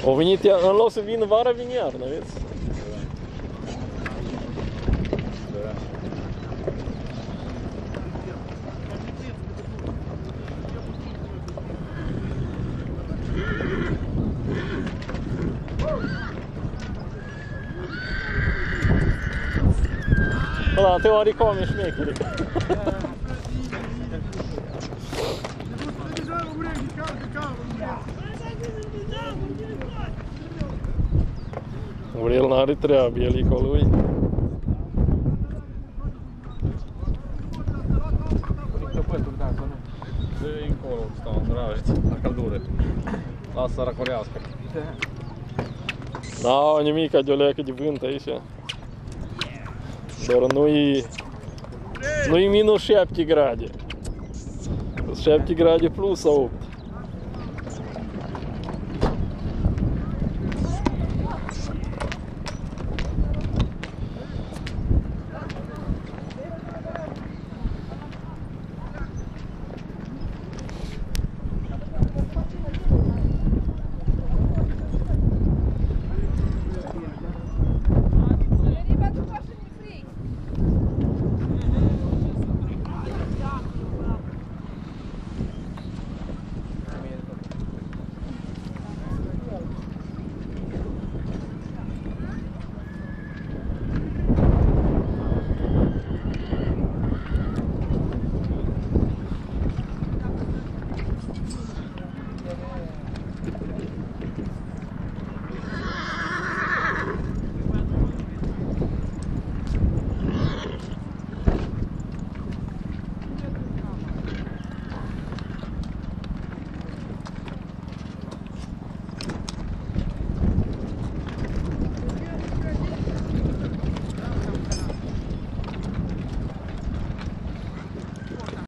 O venit, în loc să vină vara, vine iarna, vezi? Ăla, teoricom e șmecheric. El n-are treabă, el e cu lui. Dă-i încolo, stau în rajiți, la căldură. Lasă să răcorească. N-au nimic, de o leacă de vânt aici. Doar nu-i minus 7 grade. 7 grade plus sau 8.